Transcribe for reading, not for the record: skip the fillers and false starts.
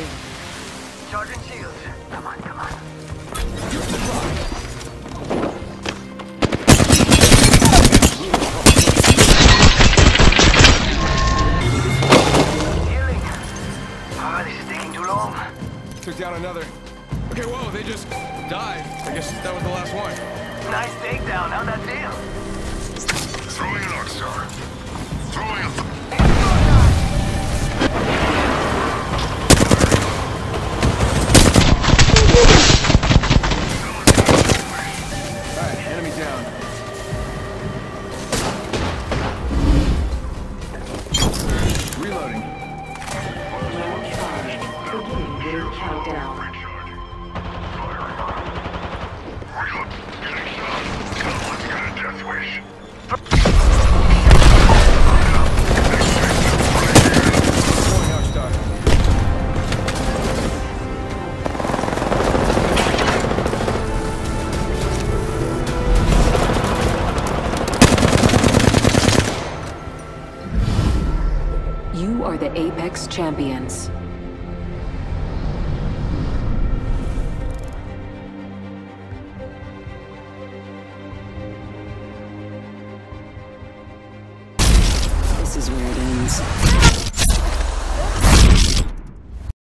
me. Charging shields. Come on, come on. Use the clock. Healing. Ah, this is taking too long. Took down another. Okay, whoa, they just died. I guess that was the last one. Nice takedown. How'd that feel? Throwing an arc star. Throwing a... Alright, enemy down. Reloading. Round 5. Beginning ring countdown. Recharging. Firing on. Reload. Getting shot. Someone's got a death wish. Going out, Star. You are the Apex Champions. This is where it ends.